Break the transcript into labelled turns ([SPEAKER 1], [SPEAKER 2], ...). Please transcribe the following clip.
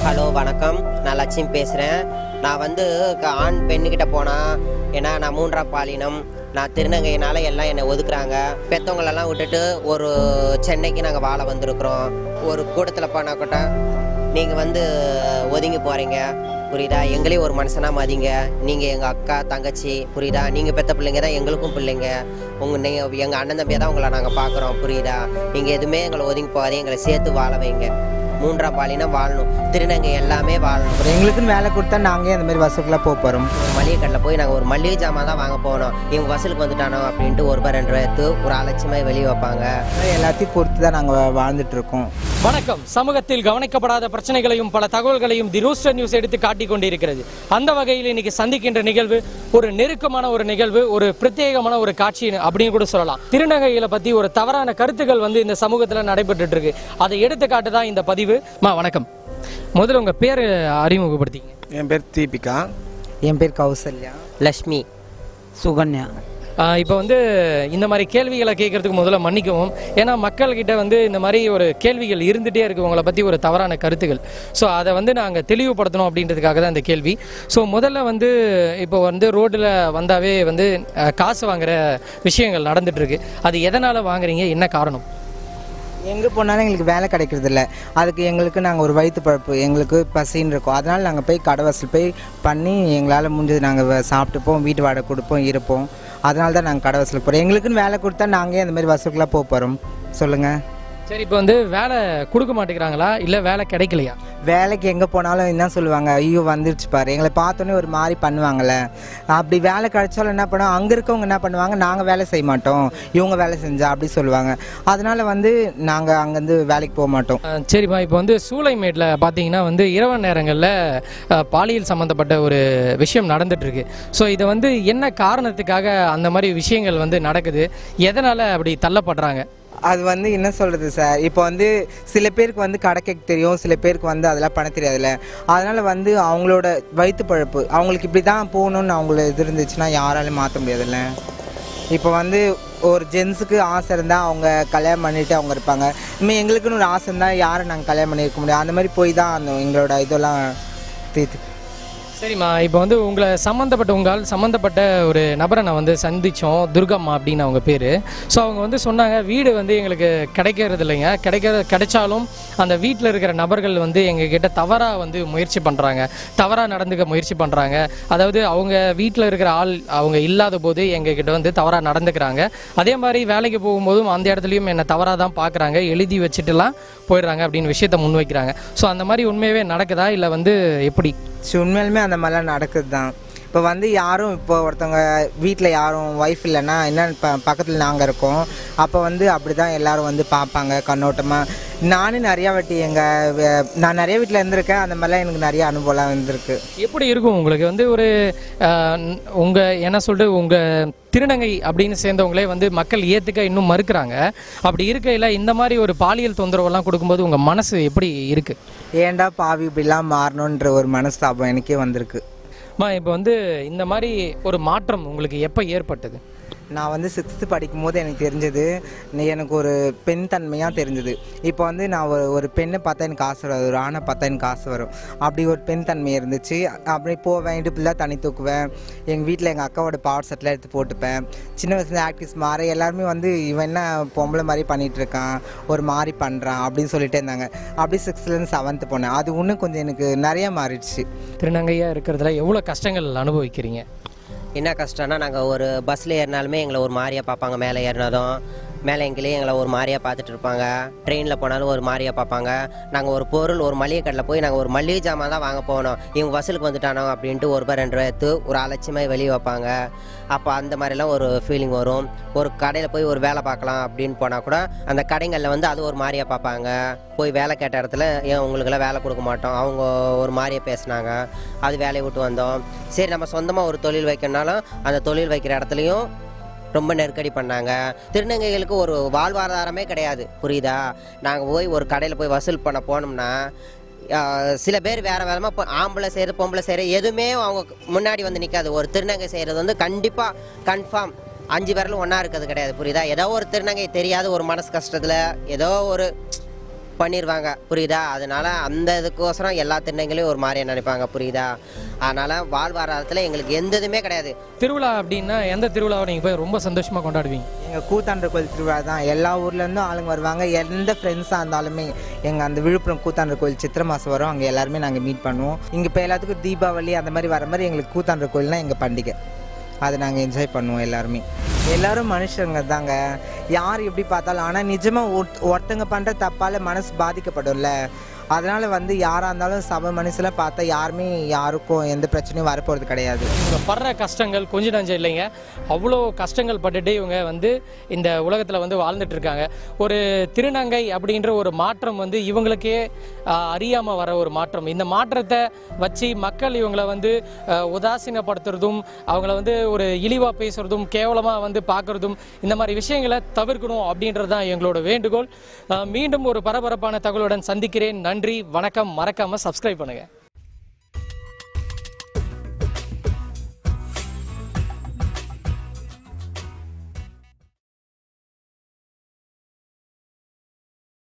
[SPEAKER 1] Hello வணக்கம், நான் லட்சுமி பேசுகிறேன். நான் வந்து ஆண் பெண்ணுக்கிட்ட போனால், ஏன்னா நான் மூன்றாம் பாலினம், நான் திருநங்கையினால் எல்லாம் என்னை ஒதுக்குறாங்க. பெற்றவங்களெல்லாம் விட்டுட்டு ஒரு சென்னைக்கு நாங்கள் வாழ வந்திருக்கிறோம். ஒரு கூட்டத்தில் போனால் கூட நீங்கள் வந்து ஒதுங்கி போகிறீங்க, புரியுதா? எங்களையும் ஒரு மனுஷனாக மதிங்க. நீங்கள் எங்கள் அக்கா தங்கச்சி, புரியுதா? நீங்கள் பெற்ற பிள்ளைங்க தான் எங்களுக்கும் பிள்ளைங்க. நீங்கள் எங்கள் அண்ணன் தம்பியாக தான் உங்களை நாங்கள் பார்க்குறோம், புரியுதா? நீங்கள் எதுவுமே எங்களை ஒதுங்கி போகாதீங்க, எங்களை சேர்த்து வாழ வைங்க. மூன்றாம் பாலினம் வாழணும், திருநங்கை எல்லாமே வாழணும்.
[SPEAKER 2] எங்களுக்குன்னு வேலை கொடுத்தா நாங்கள் அந்த மாதிரி வசூலுக்குலாம் போகிறோம்.
[SPEAKER 1] மளிகை கடையில் போய் நாங்கள் ஒரு மளிகை ஜாமான் தான் வாங்க போனோம். இவங்க வசூலுக்கு வந்துட்டானோ அப்படின்ட்டு ஒரு ரூபாய் 2 ரூபாய் எடுத்து ஒரு அலட்சியமாக வெளியே வைப்பாங்க.
[SPEAKER 2] எல்லாத்தையும் பொறுத்து தான் நாங்கள் வாழ்ந்துட்டு இருக்கோம்.
[SPEAKER 3] வணக்கம். சமூகத்தில் கவனிக்கப்படாத பிரச்சனைகளையும் பல தகவல்களையும் தி ரூஸ்டர் நியூஸ் எடுத்து காட்டிக் கொண்டிருக்கிறது. அந்த வகையில் இன்னைக்கு சந்திக்கின்ற நிகழ்வு ஒரு நெருக்கமான ஒரு நிகழ்வு, ஒரு பிரத்யேகமான ஒரு காட்சி அப்படின்னு கூட சொல்லலாம். திருநங்கைகளை பற்றி ஒரு தவறான கருத்துக்கள் வந்து இந்த சமூகத்தில் நடைபெற்று இருக்கு. அதை எடுத்துக்காட்டு தான் இந்த பதிவு. வணக்கம். முதல்ல உங்கள் பேர் அறிமுகப்படுத்திங்க.
[SPEAKER 2] என் பேர் தீபிகா. என் பேர் கௌசல்யா.
[SPEAKER 1] லக்ஷ்மி.
[SPEAKER 2] சுகன்யா.
[SPEAKER 3] இப்போ வந்து இந்த மாதிரி கேள்விகளை கேட்கறதுக்கு முதல்ல மன்னிக்கவும். ஏன்னா மக்கள்கிட்ட வந்து இந்த மாதிரி ஒரு கேள்விகள் இருந்துகிட்டே இருக்குது, உங்களை பற்றி ஒரு தவறான கருத்துக்கள். ஸோ அதை வந்து நாங்கள் தெளிவுபடுத்தணும் அப்படின்றதுக்காக தான் இந்த கேள்வி. ஸோ முதல்ல வந்து இப்போ வந்து ரோட்டில் வந்தாவே வந்து காசு வாங்குகிற விஷயங்கள் நடந்துகிட்ருக்கு. அது எதனால் வாங்குறீங்க, என்ன காரணம்?
[SPEAKER 2] எங்கே போனாலும் எங்களுக்கு வேலை கிடைக்கிறது இல்லை. அதுக்கு எங்களுக்கு நாங்கள் ஒரு வயிற்று பழப்பு, எங்களுக்கு பசின்னு இருக்கோம். அதனால் நாங்கள் போய் கடை வசூல் போய் பண்ணி எங்களால் முடிஞ்சது நாங்கள் சாப்பிட்டுப்போம், வீட்டு வாடகை கொடுப்போம், இருப்போம். அதனால தான் நாங்கள் கடை வசூலுக்கு போகிறோம். எங்களுக்குன்னு வேலை கொடுத்தா நாங்கள் அந்த மாதிரி வசூலுக்குலாம் போகிறோம். சொல்லுங்கள்.
[SPEAKER 3] சரி, இப்போ வந்து வேலை கொடுக்க மாட்டேங்கிறாங்களா, இல்லை வேலை கிடைக்கலையா?
[SPEAKER 2] வேலைக்கு எங்கே போனாலும் என்ன சொல்லுவாங்க, ஐயோ வந்துருச்சு பாரு, எங்களை பார்த்தோன்னே ஒரு மாதிரி பண்ணுவாங்கள்ல. அப்படி வேலை கிடைச்சாலும் என்ன பண்ணுவோம், அங்கே இருக்கவங்க என்ன பண்ணுவாங்க, நாங்கள் வேலை செய்ய மாட்டோம், இவங்க வேலை செஞ்சா அப்படி சொல்லுவாங்க. அதனால் வந்து நாங்கள் அங்கேருந்து வேலைக்கு போக மாட்டோம்.
[SPEAKER 3] சரிப்பா, இப்போ வந்து சூளைமேட்டில் பார்த்தீங்கன்னா வந்து இரவு நேரங்களில் பாலியல் சம்மந்தப்பட்ட ஒரு விஷயம் நடந்துகிட்ருக்கு. ஸோ இதை வந்து என்ன காரணத்துக்காக அந்த மாதிரி விஷயங்கள் வந்து நடக்குது, எதனால் அப்படி தள்ளப்படுறாங்க?
[SPEAKER 2] அது வந்து என்ன சொல்கிறது சார், இப்போ வந்து சில பேருக்கு வந்து கடை கேட்க தெரியும், சில பேருக்கு வந்து அதெல்லாம் பண்ண தெரியாதுல்ல. அதனால் வந்து அவங்களோட வயிற்று பழப்பு, அவங்களுக்கு இப்படி தான் போகணுன்னு அவங்கள இது இருந்துச்சுன்னா யாராலையும் மாற்ற முடியாதுல்ல. இப்போ வந்து ஒரு ஜென்ஸுக்கு ஆசை இருந்தால் அவங்க கல்யாணம் பண்ணிவிட்டு அவங்க இருப்பாங்க. இனிமேல் எங்களுக்குன்னு ஒரு ஆசை இருந்தால் யாரை நாங்கள் கல்யாணம் பண்ணியிருக்க முடியும். அந்த மாதிரி போய் தான் அந்த எங்களோட இதெல்லாம் தீர்த்து.
[SPEAKER 3] சரிம்மா, இப்போ வந்து உங்களை சம்மந்தப்பட்ட ஒரு நபரை நான் வந்து சந்தித்தோம், துர்கம்மா அப்படின்னு அவங்க பேர். ஸோ அவங்க வந்து சொன்னாங்க, வீடு வந்து எங்களுக்கு கிடைக்கிறது இல்லைங்க, கிடைச்சாலும் அந்த வீட்டில் இருக்கிற நபர்கள் வந்து எங்ககிட்ட தவறாக வந்து முயற்சி பண்ணுறாங்க, தவறாக நடந்துக்க முயற்சி பண்ணுறாங்க. அதாவது அவங்க வீட்டில் இருக்கிற ஆள் அவங்க இல்லாத போது எங்ககிட்ட வந்து தவறாக நடந்துக்கிறாங்க. அதே மாதிரி வேலைக்கு போகும்போதும் அந்த இடத்துலையும் என்னை தவறாக தான் பார்க்குறாங்க, எழுதி வச்சுட்டுலாம் போயிடுறாங்க அப்படின்னு விஷயத்தை முன்வைக்கிறாங்க. ஸோ அந்த மாதிரி உண்மையாகவே நடக்குதா, இல்லை வந்து எப்படி?
[SPEAKER 2] உண்மையிலுமே அந்த மாதிரிலாம் நடக்குது தான். இப்போ வந்து யாரும் இப்போ ஒருத்தவங்க வீட்டில் யாரும் ஒய்ஃப் இல்லைன்னா என்ன பக்கத்தில் நாங்கள் இருக்கோம், அப்போ வந்து அப்படி தான் எல்லோரும் வந்து பார்ப்பாங்க கண்ணோட்டமாக. நானும் நிறையா வாட்டி நான் நிறைய வீட்டில் இருந்திருக்கேன், அந்த மாதிரிலாம் எனக்கு நிறைய அனுபவம்லாம் இருந்திருக்கு.
[SPEAKER 3] எப்படி இருக்கும் உங்களுக்கு வந்து ஒரு உங்கள் என்ன சொல்லிட்டு உங்கள் திருநங்கை அப்படின்னு சேர்ந்தவங்களே வந்து மக்கள் ஏற்றுக்க இன்னும் மறுக்கிறாங்க. அப்படி இருக்கையில் இந்த மாதிரி ஒரு பாலியல் தொந்தரவெல்லாம் கொடுக்கும்போது உங்கள் மனசு எப்படி இருக்குது?
[SPEAKER 2] ஏன்டா பாவி இப்படிலாம் மாறணுன்ற ஒரு மனஸ்தாபம் எனக்கே வந்திருக்கு.
[SPEAKER 3] இப்போ வந்து இந்த மாதிரி ஒரு மாற்றம் உங்களுக்கு எப்போ ஏற்பட்டது?
[SPEAKER 2] நான் வந்து 6th படிக்கும் போது எனக்கு தெரிஞ்சது, எனக்கு ஒரு பெண் தன்மையாக தெரிஞ்சது. இப்போ வந்து நான் ஒரு பெண்ணை பார்த்தா எனக்கு ஆசை வரும், ஒரு ஆணை பார்த்தா எனக்கு ஆசை வரும். அப்படி ஒரு பெண் தன்மை இருந்துச்சு. அப்படி போவேன், இடுப்புலாம் தண்ணி தூக்குவேன், எங்கள் வீட்டில் எங்கள் அக்காவோட பவர் செட்டெலாம் எடுத்து போட்டுப்பேன். சின்ன வயசுல ஆக்டிவ்ஸ் மாற எல்லாருமே வந்து இவன் என்ன பொம்பளை மாதிரி பண்ணிகிட்ருக்கான், ஒரு மாதிரி பண்ணுறான் அப்படின்னு சொல்லிட்டே இருந்தாங்க. அப்படி 6th-லேருந்து 7th போனேன். அது இன்னும் கொஞ்சம் எனக்கு நிறையா மாறிடுச்சு.
[SPEAKER 3] திருநங்கையாக இருக்கிறதுல எவ்வளோ கஷ்டங்கள் அனுபவிக்கிறீங்க?
[SPEAKER 1] என்ன கஷ்டம்னா, நாங்கள் ஒரு பஸ்ஸில் ஏறினாலுமே எங்களை ஒரு மாதிரியாக பார்ப்பாங்க. மேலே ஏறினதும் மேலே எங்கேயே எங்களை ஒரு மாதிரியாக பார்த்துட்டு இருப்பாங்க. ட்ரெயினில் போனாலும் ஒரு மாதிரியாக பார்ப்பாங்க. நாங்கள் ஒரு பொருள் ஒரு மளிகை கடையில் போய் நாங்கள் ஒரு மளிகை ஜாமான் தான் வாங்க போனோம், இவங்க வசூலுக்கு வந்துட்டானோ அப்படின்ட்டு ஒரு ரூபாய் 2 ரூபாய் எடுத்து ஒரு அலட்சியமாக வெளியே வைப்பாங்க. அப்போ அந்த மாதிரிலாம் ஒரு ஃபீலிங் வரும். ஒரு கடையில் போய் ஒரு வேலை பார்க்கலாம் அப்படின்னு போனால் கூட அந்த கடைகளில் வந்து அது ஒரு மாதிரியாக பார்ப்பாங்க. போய் வேலை கேட்ட இடத்துல ஏன் உங்களுக்கெல்லாம் வேலை கொடுக்க மாட்டோம், அவங்க ஒரு மாதிரியாக பேசினாங்க. அது வேலையை விட்டு வந்தோம். சரி, நம்ம சொந்தமாக ஒரு தொழில் வைக்கணும்னாலும் அந்த தொழில் வைக்கிற இடத்துலையும் ரொம்ப நெருக்கடி பண்ணாங்க. திருநங்கைகளுக்கு ஒரு வாழ்வாதாரமே கிடையாது, புரியுதா? நாங்கள் போய் ஒரு கடையில் போய் வசூல் பண்ண போனோம்னா சில பேர் வேறு வேலைமா இப்போ ஆம்பளை செய்கிறது பொம்பளை செய்கிற எதுவுமே அவங்க முன்னாடி வந்து நிற்காது. ஒரு திருநங்கை செய்கிறது வந்து கண்டிப்பாக கன்ஃபார்ம் 5 பேரில் ஒன்றா இருக்கிறது கிடையாது, புரியுதா? ஏதோ ஒரு திருநங்கை தெரியாத ஒரு மனசு கஷ்டத்தில் ஏதோ ஒரு பண்ணிடுவாங்க, புரியுதா? அதனால அந்த இதுக்கோசரம் எல்லா திண்ணங்களையும் ஒரு மாதிரியா நினைப்பாங்க, புரியுதா? அதனால் வாழ்வாதாரத்தில் எங்களுக்கு எந்த இதுவுமே கிடையாது.
[SPEAKER 3] திருவிழா அப்படின்னா எந்த திருவிழாவை நீங்கள் போய் ரொம்ப சந்தோஷமாக கொண்டாடுவீங்க?
[SPEAKER 2] எங்கள் கூத்தாண்டர் கோயில் திருவிழா தான். எல்லா ஊர்லேருந்தும் ஆளுங்க வருவாங்க. எந்த ஃப்ரெண்ட்ஸாக இருந்தாலுமே எங்கள் அந்த விழுப்புரம் கூத்தாண்டர் கோயில் சித்திரை மாதம் வரும். அங்கே எல்லாருமே நாங்கள் மீட் பண்ணுவோம். இங்கே இப்போ எல்லாத்துக்கும் தீபாவளி அந்த மாதிரி வர மாதிரி எங்களுக்கு கூத்தாண்டர் கோயில்னால் எங்கள் பண்டிகை. அதை நாங்கள் என்ஜாய் பண்ணுவோம் எல்லாருமே. எல்லோரும் மனுஷங்க தாங்க, யார் எப்படி பார்த்தாலும். ஆனால் நிஜமாக ஒருத்தங்க பண்ணுற தப்பால் மனசு பாதிக்கப்படும்ல. அதனால் வந்து யாராக இருந்தாலும் சம மனசில் பார்த்தா யாருமே யாருக்கும் எந்த பிரச்சனையும் வரப்போகிறது கிடையாது.
[SPEAKER 3] இவங்க படுற கஷ்டங்கள் கொஞ்சம் நஞ்சம் இல்லைங்க. அவ்வளோ கஷ்டங்கள் பட்டுட்டு இவங்க வந்து இந்த உலகத்தில் வந்து வாழ்ந்துட்டு இருக்காங்க. ஒரு திருநங்கை அப்படின்ற ஒரு மாற்றம் வந்து இவங்களுக்கே அறியாமல் வர ஒரு மாற்றம். இந்த மாற்றத்தை வச்சு மக்கள் இவங்களை வந்து உதாசீனப்படுத்துறதும், அவங்கள வந்து ஒரு இழிவாக பேசுறதும், கேவலமாக வந்து பார்க்குறதும், இந்த மாதிரி விஷயங்களை தவிர்க்கணும் அப்படின்றது தான் எங்களோட வேண்டுகோள். மீண்டும் ஒரு பரபரப்பான தகவலுடன் சந்திக்கிறேன். நன்றி, வணக்கம். மறக்காமல் சப்ஸ்கிரைப் பண்ணுங்கள்.